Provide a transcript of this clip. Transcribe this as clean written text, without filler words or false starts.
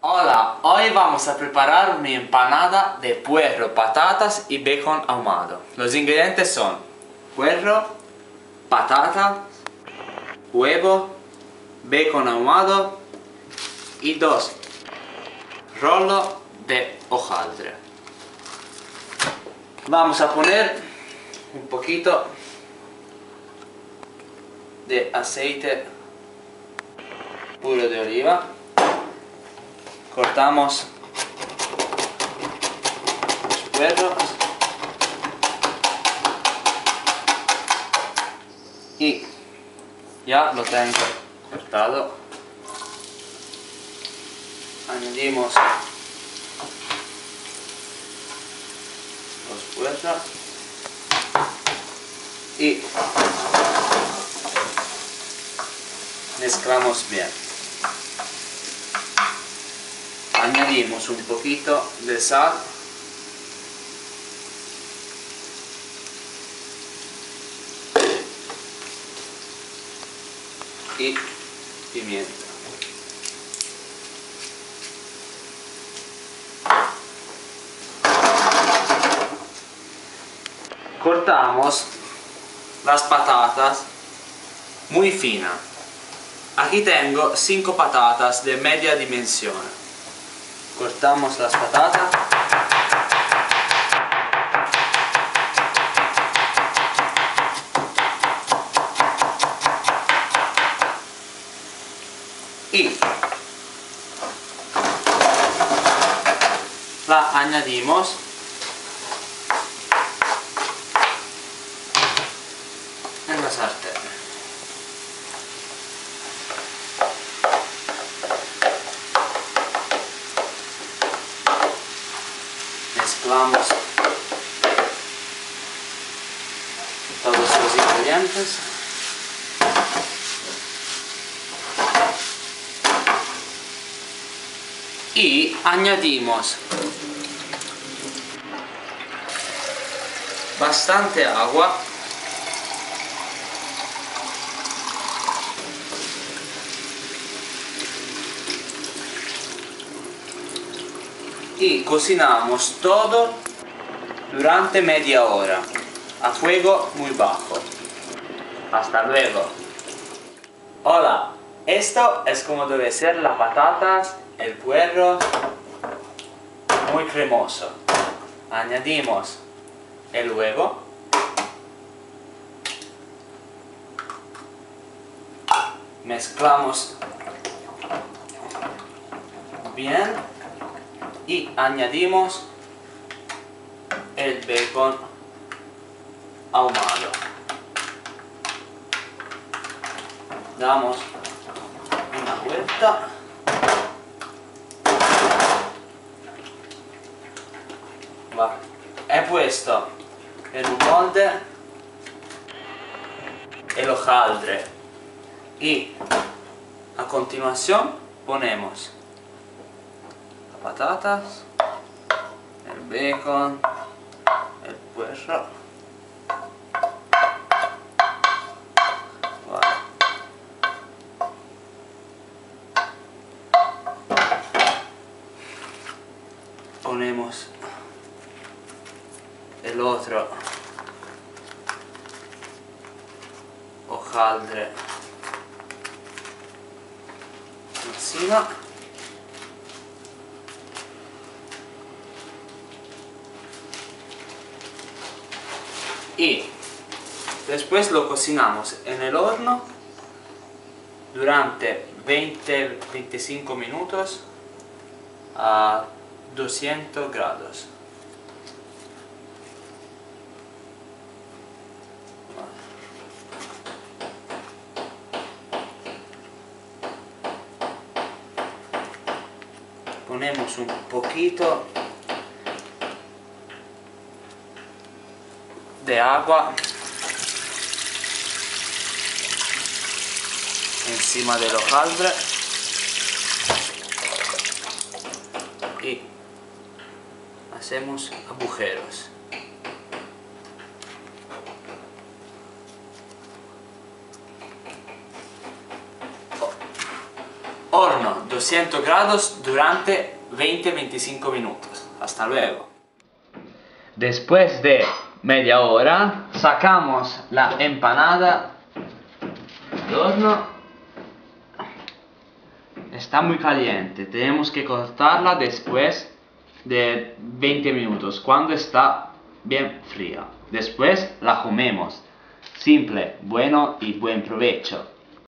Hola, hoy vamos a preparar una empanada de puerro, patatas y bacon ahumado. Los ingredientes son puerro, patata, huevo, bacon ahumado y 2 rollos de hojaldre. Vamos a poner un poquito de aceite puro de oliva. Cortamos los puerros y ya lo tengo cortado. Añadimos los puerros y mezclamos bien. Añadimos un poquito de sal y pimienta. Cortamos las patatas muy finas. Aquí tengo 5 patatas de media dimensión. Cortamos las patatas y la añadimos en la sartén. Mezclamos todos los ingredientes y añadimos bastante agua y cocinamos todo durante media hora a fuego muy bajo. Hasta luego. Hola, esto es como debe ser las patatas, el puerro, muy cremoso. Añadimos el huevo, mezclamos bien y añadimos el bacon ahumado. Damos una vuelta he puesto en un molde el hojaldre y a continuación ponemos las patatas, el bacon, el puerro. Ponemos el otro hojaldre encima y después lo cocinamos en el horno durante 20-25 minutos a 200 grados. Ponemos un poquito de agua encima del hojaldre y hacemos agujeros. Horno 200 grados durante 20-25 minutos. Hasta luego. Después de media hora sacamos la empanada del horno. Está muy caliente, tenemos que cortarla después de 20 minutos, cuando está bien fría. Después la comemos. Simple, bueno y buen provecho.